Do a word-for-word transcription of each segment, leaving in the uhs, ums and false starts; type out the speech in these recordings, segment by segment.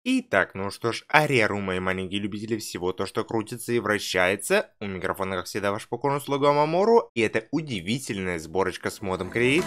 Итак, ну что ж, ареру, мои маленькие любители всего то, что крутится и вращается. У микрофона, как всегда, ваш покорный слуга Мамору. И это удивительная сборочка с модом Create.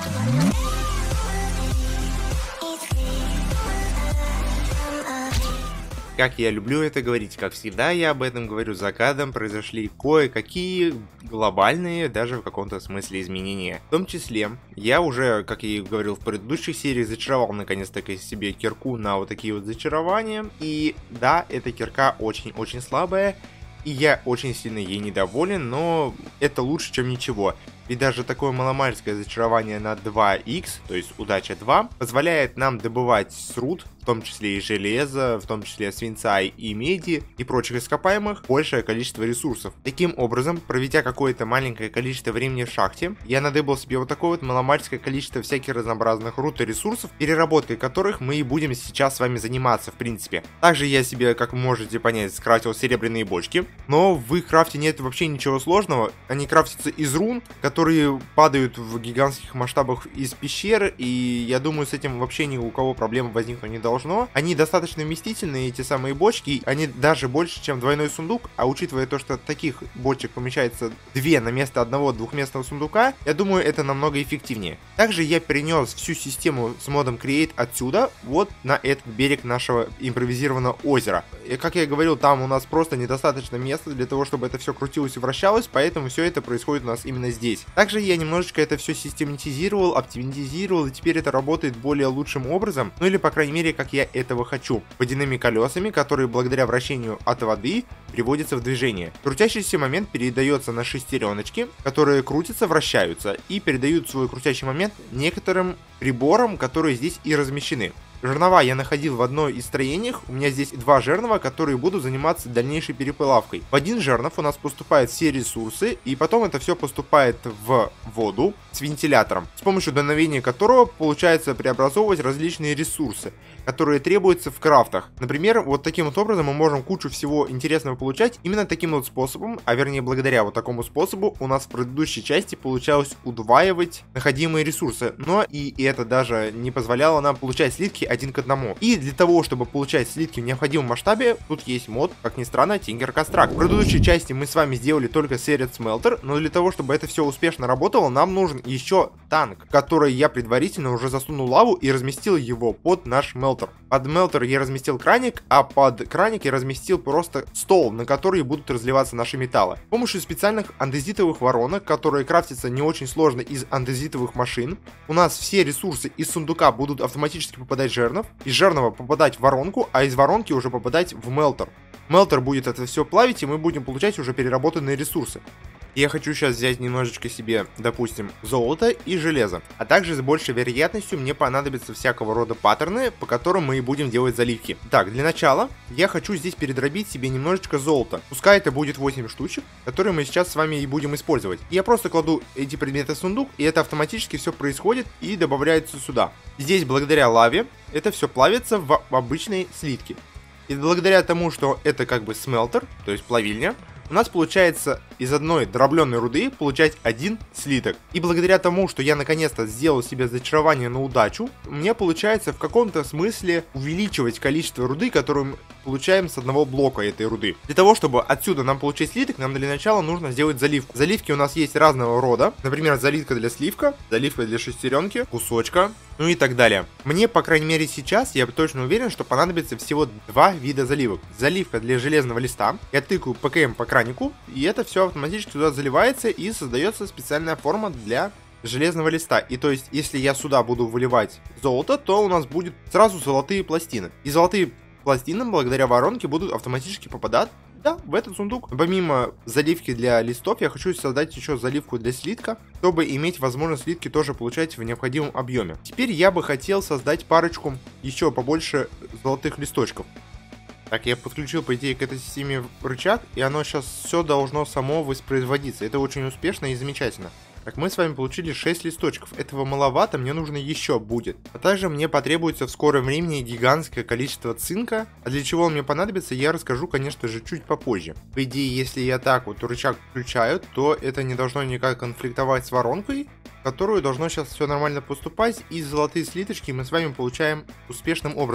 Как я люблю это говорить, как всегда я об этом говорю за кадром, произошли кое-какие глобальные, даже в каком-то смысле, изменения. В том числе, я уже, как я и говорил в предыдущей серии, зачаровал наконец-таки себе кирку на вот такие вот зачарования. И да, эта кирка очень-очень слабая, и я очень сильно ей недоволен, но это лучше, чем ничего. И даже такое маломальское зачарование на два икс, то есть удача два, позволяет нам добывать срут, в том числе и железо, в том числе свинца и меди и прочих ископаемых, большее количество ресурсов. Таким образом, проведя какое-то маленькое количество времени в шахте, я надыбал себе вот такое вот маломальское количество всяких разнообразных рут и ресурсов, переработкой которых мы и будем сейчас с вами заниматься, в принципе. Также я себе, как вы можете понять, скрафтил серебряные бочки, но в их крафте нет вообще ничего сложного, они крафтятся из рун, которые падают в гигантских масштабах из пещер, и я думаю, с этим вообще ни у кого проблем возникнуть не должно. Они достаточно вместительные, эти самые бочки, они даже больше, чем двойной сундук, а учитывая то, что таких бочек помещается две на место одного двухместного сундука, я думаю, это намного эффективнее. Также я перенес всю систему с модом Create отсюда, вот на этот берег нашего импровизированного озера. И, как я и говорил, там у нас просто недостаточно места для того, чтобы это все крутилось и вращалось, поэтому все это происходит у нас именно здесь. Также я немножечко это все систематизировал, оптимизировал, и теперь это работает более лучшим образом, ну или по крайней мере, как я этого хочу. Водяными колесами, которые благодаря вращению от воды приводятся в движение. Крутящийся момент передается на шестереночки, которые крутятся, вращаются и передают свой крутящий момент некоторым приборам, которые здесь и размещены. Жернова я находил в одной из строениях, у меня здесь два жернова, которые будут заниматься дальнейшей переплавкой. В один жернов у нас поступают все ресурсы, и потом это все поступает в воду с вентилятором, с помощью дуновения которого получается преобразовывать различные ресурсы, которые требуются в крафтах. Например, вот таким вот образом мы можем кучу всего интересного получать именно таким вот способом, а вернее благодаря вот такому способу у нас в предыдущей части получалось удваивать находимые ресурсы, но и это даже не позволяло нам получать слитки один к одному. И для того, чтобы получать слитки в необходимом масштабе, тут есть мод, как ни странно, Tinker Construct. В предыдущей части мы с вами сделали только Serried Smelter, но для того, чтобы это все успешно работало, нам нужен еще танк, который я предварительно уже засунул лаву и разместил его под наш мелтер. Под мелтер я разместил краник, а под краник я разместил просто стол, на который будут разливаться наши металлы. С помощью специальных андезитовых воронок, которые крафтятся не очень сложно из андезитовых машин, у нас все ресурсы из сундука будут автоматически попадать в жернов, из жернова попадать в воронку, а из воронки уже попадать в мелтер. Мелтер будет это все плавить, и мы будем получать уже переработанные ресурсы. Я хочу сейчас взять немножечко себе, допустим, золото и железо. А также с большей вероятностью мне понадобятся всякого рода паттерны, по которым мы и будем делать заливки. Так, для начала я хочу здесь передробить себе немножечко золота. Пускай это будет восемь штучек, которые мы сейчас с вами и будем использовать. Я просто кладу эти предметы в сундук, и это автоматически все происходит и добавляется сюда. Здесь благодаря лаве это все плавится в обычные слитки. И благодаря тому, что это как бы смелтер, то есть плавильня, у нас получается из одной дробленной руды получать один слиток. И благодаря тому, что я наконец-то сделал себе зачарование на удачу, мне получается в каком-то смысле увеличивать количество руды, которую мы получаем с одного блока этой руды. Для того, чтобы отсюда нам получить слиток, нам для начала нужно сделать заливку. Заливки у нас есть разного рода. Например, заливка для сливка, заливка для шестеренки, кусочка, ну и так далее. Мне, по крайней мере, сейчас я точно уверен, что понадобится всего два вида заливок. Заливка для железного листа. Я тыкаю ПКМ по кранику, и это все автоматически туда заливается, и создается специальная форма для железного листа. И то есть, если я сюда буду выливать золото, то у нас будет сразу золотые пластины. И золотые пластины, благодаря воронке, будут автоматически попадать, да, в этот сундук. Помимо заливки для листов, я хочу создать еще заливку для слитка, чтобы иметь возможность слитки тоже получать в необходимом объеме. Теперь я бы хотел создать парочку еще побольше золотых листочков. Так, я подключил, по идее, к этой системе рычаг, и оно сейчас все должно само воспроизводиться. Это очень успешно и замечательно. Так, мы с вами получили шесть листочков. Этого маловато, мне нужно еще будет. А также мне потребуется в скором времени гигантское количество цинка. А для чего он мне понадобится, я расскажу, конечно же, чуть попозже. По идее, если я так вот рычаг включаю, то это не должно никак конфликтовать с воронкой, в которую должно сейчас все нормально поступать, и золотые слиточки мы с вами получаем успешным образом.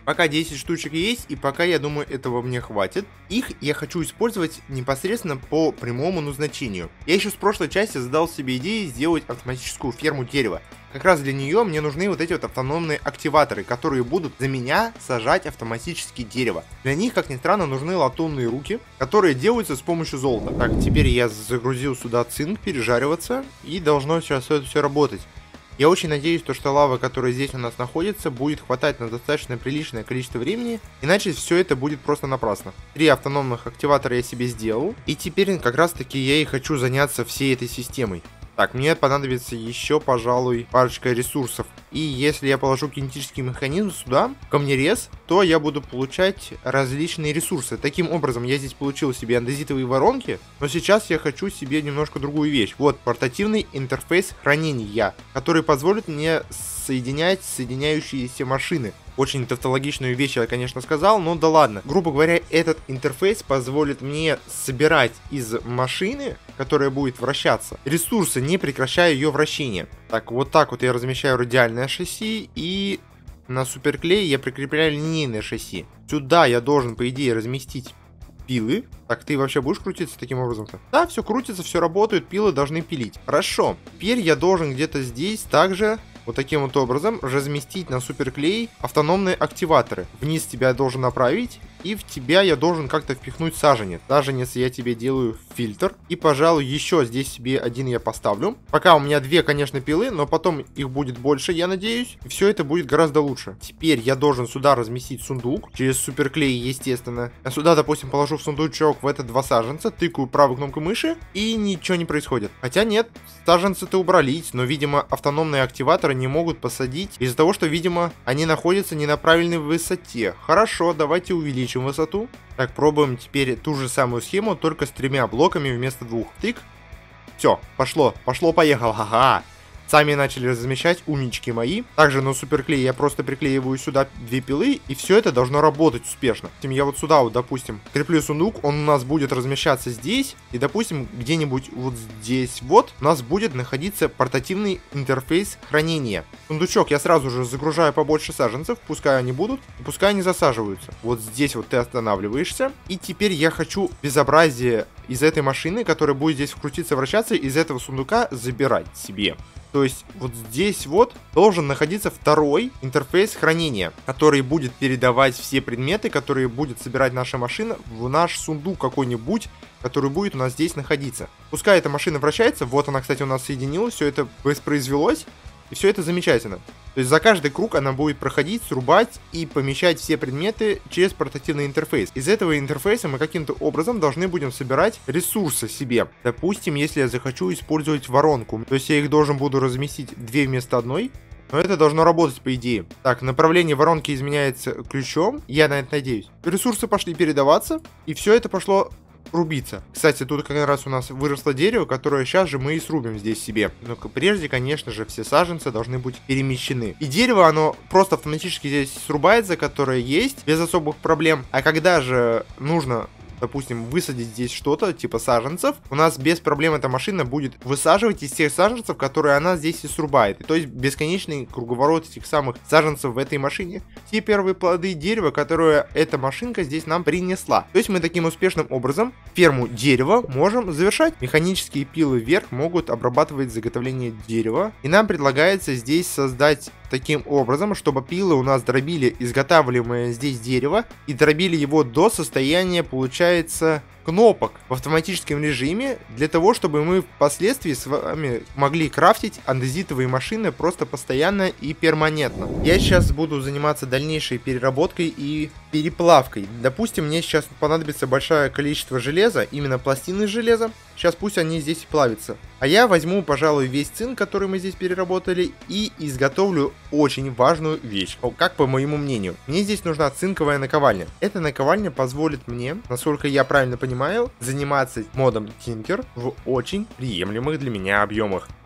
Пока десять штучек есть, и пока, я думаю, этого мне хватит. Их я хочу использовать непосредственно по прямому назначению. Я еще с прошлой части задал себе идею сделать автоматическую ферму дерева. Как раз для нее мне нужны вот эти вот автономные активаторы, которые будут за меня сажать автоматически дерево. Для них, как ни странно, нужны латунные руки, которые делаются с помощью золота. Так, теперь я загрузил сюда цинк, пережариваться, и должно сейчас это все работать. Я очень надеюсь, то, что лава, которая здесь у нас находится, будет хватать на достаточно приличное количество времени, иначе все это будет просто напрасно. Три автономных активатора я себе сделал, и теперь как раз таки я и хочу заняться всей этой системой. Так, мне понадобится еще, пожалуй, парочка ресурсов. И если я положу кинетический механизм сюда, камнерез, то я буду получать различные ресурсы. Таким образом, я здесь получил себе андезитовые воронки, но сейчас я хочу себе немножко другую вещь. Вот, портативный интерфейс хранения, который позволит мне соединять соединяющиеся машины. Очень тавтологичную вещь я, конечно, сказал, но да ладно. Грубо говоря, этот интерфейс позволит мне собирать из машины, которая будет вращаться, ресурсы, не прекращая ее вращение. Так, вот так вот я размещаю радиальное шасси, и на суперклей я прикрепляю линейное шасси. Сюда я должен, по идее, разместить пилы. Так, ты вообще будешь крутиться таким образом-то? Да, все крутится, все работает, пилы должны пилить. Хорошо. Теперь я должен где-то здесь также вот таким вот образом разместить на суперклей автономные активаторы. Вниз тебя должен направить, и в тебя я должен как-то впихнуть саженец. Саженец я тебе делаю фильтр. И, пожалуй, еще здесь себе один я поставлю. Пока у меня две, конечно, пилы, но потом их будет больше, я надеюсь. И все это будет гораздо лучше. Теперь я должен сюда разместить сундук. Через суперклей, естественно. Я сюда, допустим, положу в сундучок в это два саженца, тыкаю правой кнопкой мыши, и ничего не происходит. Хотя нет, саженцы-то убрались, но, видимо, автономные активаторы не могут посадить из-за того, что, видимо, они находятся не на правильной высоте. Хорошо, давайте увеличим высоту. Так, пробуем теперь ту же самую схему, только с тремя блоками вместо двух. Тык. Все, пошло, пошло, поехал, ага. Сами начали размещать, умнички мои. Также на суперклей я просто приклеиваю сюда две пилы, и все это должно работать успешно. Я вот сюда вот, допустим, креплю сундук, он у нас будет размещаться здесь, и, допустим, где-нибудь вот здесь вот у нас будет находиться портативный интерфейс хранения. Сундучок я сразу же загружаю побольше саженцев, пускай они будут, и пускай они засаживаются. Вот здесь вот ты останавливаешься, и теперь я хочу безобразие из этой машины, которая будет здесь крутиться, вращаться, из этого сундука забирать себе. То есть вот здесь вот должен находиться второй интерфейс хранения, который будет передавать все предметы, которые будет собирать наша машина в наш сундук какой-нибудь, который будет у нас здесь находиться. Пускай эта машина вращается, вот она, кстати, у нас соединилась, все это воспроизвелось, и все это замечательно. То есть за каждый круг она будет проходить, срубать и помещать все предметы через портативный интерфейс. Из этого интерфейса мы каким-то образом должны будем собирать ресурсы себе. Допустим, если я захочу использовать воронку, то есть я их должен буду разместить две вместо одной. Но это должно работать по идее. Так, направление воронки изменяется ключом, я на это надеюсь. Ресурсы пошли передаваться, и все это пошло рубиться. Кстати, тут как раз у нас выросло дерево, которое сейчас же мы и срубим здесь себе. Но прежде, конечно же, все саженцы должны быть перемещены. И дерево, оно просто автоматически здесь срубается, которое есть, без особых проблем. А когда же нужно, допустим, высадить здесь что-то, типа саженцев, у нас без проблем эта машина будет высаживать из тех саженцев, которые она здесь и срубает. И то есть бесконечный круговорот этих самых саженцев в этой машине. Те первые плоды дерева, которые эта машинка здесь нам принесла. То есть мы таким успешным образом ферму дерева можем завершать. Механические пилы вверх могут обрабатывать заготовление дерева. И нам предлагается здесь создать таким образом, чтобы пилы у нас дробили изготавливаемое здесь дерево и дробили его до состояния, получается, кнопок в автоматическом режиме, для того, чтобы мы впоследствии с вами могли крафтить андезитовые машины просто постоянно и перманентно. Я сейчас буду заниматься дальнейшей переработкой и переплавкой. Допустим, мне сейчас понадобится большое количество железа, именно пластины железа. Сейчас пусть они здесь плавятся. А я возьму, пожалуй, весь цинк, который мы здесь переработали, и изготовлю очень важную вещь. Как по моему мнению. Мне здесь нужна цинковая наковальня. Эта наковальня позволит мне, насколько я правильно понимаю, заниматься модом Tinker в очень приемлемых для меня объемах.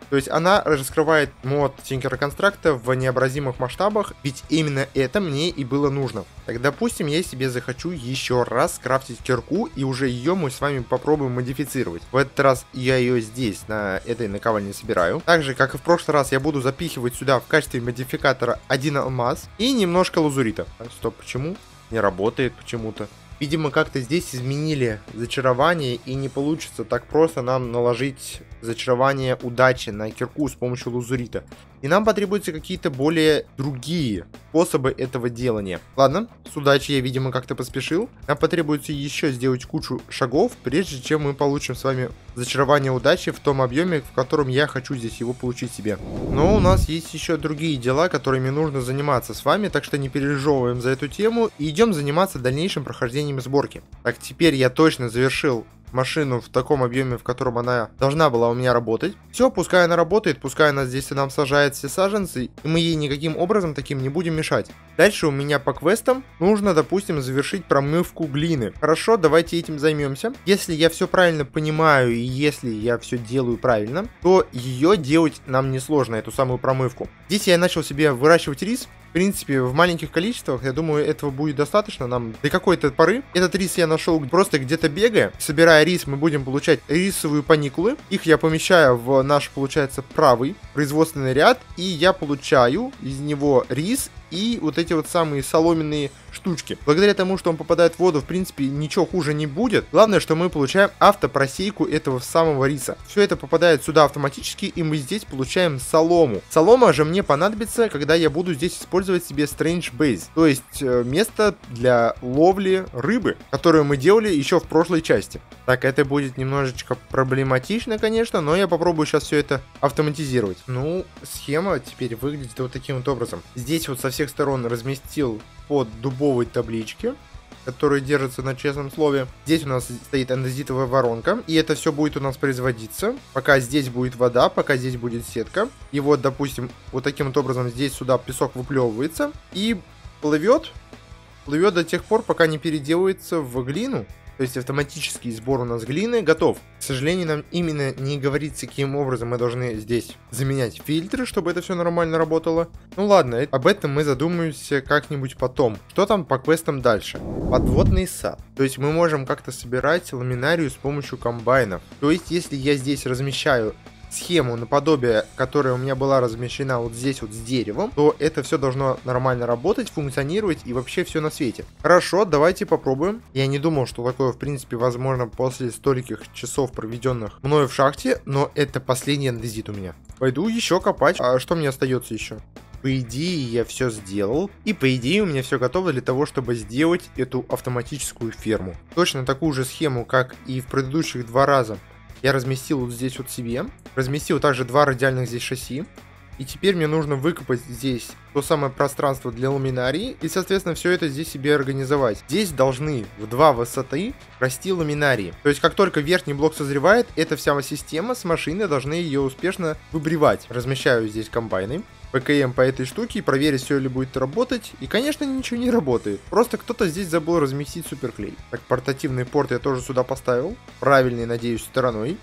То есть она раскрывает мод Tinker Construct в необразимых масштабах, ведь именно это мне и было нужно. Так, допустим, я себе захочу еще раз скрафтить кирку, и уже ее мы с вами попробуем модифицировать. В этот раз я ее здесь, на этой наковальне, собираю. Так же, как и в прошлый раз, я буду запихивать сюда в качестве модификатора один алмаз и немножко лазурита. Так, стоп, почему? Не работает почему-то. Видимо, как-то здесь изменили зачарование, и не получится так просто нам наложить зачарование удачи на кирку с помощью лазурита. И нам потребуются какие-то более другие способы этого делания. Ладно, с удачей я, видимо, как-то поспешил. Нам потребуется еще сделать кучу шагов, прежде чем мы получим с вами зачарование удачи в том объеме, в котором я хочу здесь его получить себе. Но у нас есть еще другие дела, которыми нужно заниматься с вами, так что не пережевываем за эту тему и идем заниматься дальнейшим прохождением сборки. Так, теперь я точно завершил машину в таком объеме, в котором она должна была у меня работать. Все, пускай она работает, пускай она здесь и нам сажает все саженцы, и мы ей никаким образом таким не будем мешать. Дальше у меня по квестам нужно, допустим, завершить промывку глины. Хорошо, давайте этим займемся. Если я все правильно понимаю, и если я все делаю правильно, то ее делать нам несложно, эту самую промывку. Здесь я начал себе выращивать рис. В принципе, в маленьких количествах, я думаю, этого будет достаточно нам до какой-то поры. Этот рис я нашел просто где-то бегая. Собирая рис, мы будем получать рисовые паникулы. Их я помещаю в наш, получается, правый производственный ряд. И я получаю из него рис и вот эти вот самые соломенные штучки. Благодаря тому, что он попадает в воду, в принципе, ничего хуже не будет. Главное, что мы получаем автопросейку этого самого риса. Все это попадает сюда автоматически, и мы здесь получаем солому. Солома же мне понадобится, когда я бубуду здесь использовать себе Strange Base, то есть э, место для ловли рыбы, которую мы делали еще в прошлой части. Так, это будет немножечко проблематично, конечно, но я попробую сейчас все это автоматизировать. Ну, схема теперь выглядит вот таким вот образом. Здесь вот со всех сторон разместил под дубовой таблички, которые держатся на честном слове. Здесь у нас стоит андезитовая воронка, и это все будет у нас производиться, пока здесь будет вода, пока здесь будет сетка. И вот, допустим, вот таким вот образом здесь сюда песок выплевывается и плывет, плывет до тех пор, пока не переделывается в глину. То есть автоматический сбор у нас глины готов. К сожалению, нам именно не говорится, каким образом мы должны здесь заменять фильтры, чтобы это все нормально работало. Ну ладно, об этом мы задумаемся как-нибудь потом. Что там по квестам дальше? Подводный сад. То есть мы можем как-то собирать ламинарию с помощью комбайнов. То есть если я здесь размещаю схему наподобие, которая у меня была размещена вот здесь вот с деревом, то это все должно нормально работать, функционировать и вообще все на свете. Хорошо, давайте попробуем. Я не думал, что такое в принципе возможно после стольких часов, проведенных мною в шахте, но это последний андезит у меня. Пойду еще копать. А что мне остается еще? По идее, я все сделал, и по идее у меня все готово для того, чтобы сделать эту автоматическую ферму. Точно такую же схему, как и в предыдущих два раза. Я разместил вот здесь вот себе. Разместил также два радиальных здесь шасси. И теперь мне нужно выкопать здесь то самое пространство для ламинарии. И, соответственно, все это здесь себе организовать. Здесь должны в два высоты расти ламинарии. То есть, как только верхний блок созревает, эта вся система с машины должны ее успешно выбривать. Размещаю здесь комбайны. ПКМ по этой штуке и проверить, все ли будет работать. И, конечно, ничего не работает. Просто кто-то здесь забыл разместить суперклей. Так, портативный порт я тоже сюда поставил. Правильной, надеюсь, стороной.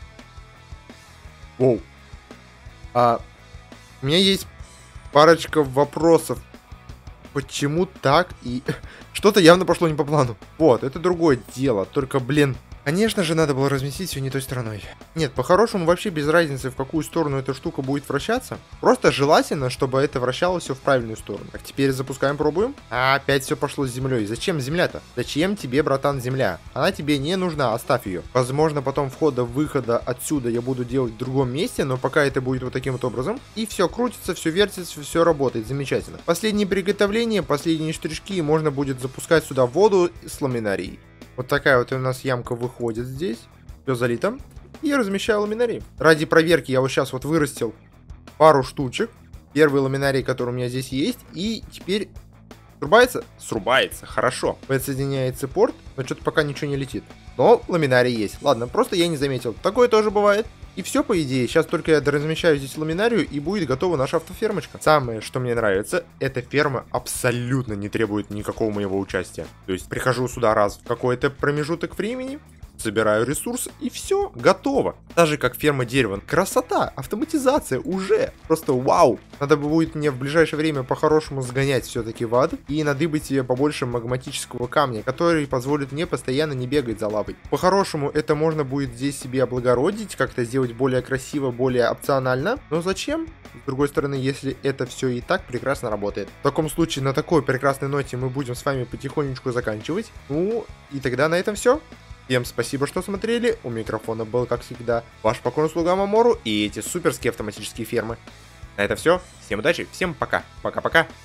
Воу. А у меня есть парочка вопросов. Почему так? И что-то явно пошло не по плану. Вот, это другое дело. Только, блин, конечно же, надо было разместить все не той стороной. Нет, по-хорошему вообще без разницы, в какую сторону эта штука будет вращаться. Просто желательно, чтобы это вращалось все в правильную сторону. Так, теперь запускаем, пробуем. А, опять все пошло с землей. Зачем земля-то? Зачем тебе, братан, земля? Она тебе не нужна, оставь ее. Возможно, потом входа-выхода отсюда я буду делать в другом месте, но пока это будет вот таким вот образом. И все крутится, все вертится, все работает. Замечательно. Последние приготовления, последние штришки, и можно будет запускать сюда воду с ламинарией. Вот такая вот у нас ямка выходит здесь. Все залито. И размещаю ламинарий. Ради проверки я вот сейчас вот вырастил пару штучек. Первый ламинарий, который у меня здесь есть. И теперь срубается? Срубается, хорошо. Подсоединяется порт, но что-то пока ничего не летит. Но ламинарий есть. Ладно, просто я не заметил. Такое тоже бывает. И все, по идее. Сейчас только я размещаю здесь ламинарию, и будет готова наша автофермочка. Самое, что мне нравится, эта ферма абсолютно не требует никакого моего участия. То есть прихожу сюда раз в какой-то промежуток времени, собираю ресурс и все, готово. Даже как ферма дерева. Красота, автоматизация уже. Просто вау. Надо будет мне в ближайшее время по-хорошему сгонять все-таки в ад и надыбать себе побольше магматического камня, который позволит мне постоянно не бегать за лавой. По-хорошему это можно будет здесь себе облагородить, как-то сделать более красиво, более опционально. Но зачем? С другой стороны, если это все и так прекрасно работает. В таком случае, на такой прекрасной ноте мы будем с вами потихонечку заканчивать. Ну, и тогда на этом все. Всем спасибо, что смотрели. У микрофона был, как всегда, ваш покорный слуга Мамору и эти суперские автоматические фермы. На это все. Всем удачи, всем пока. Пока-пока.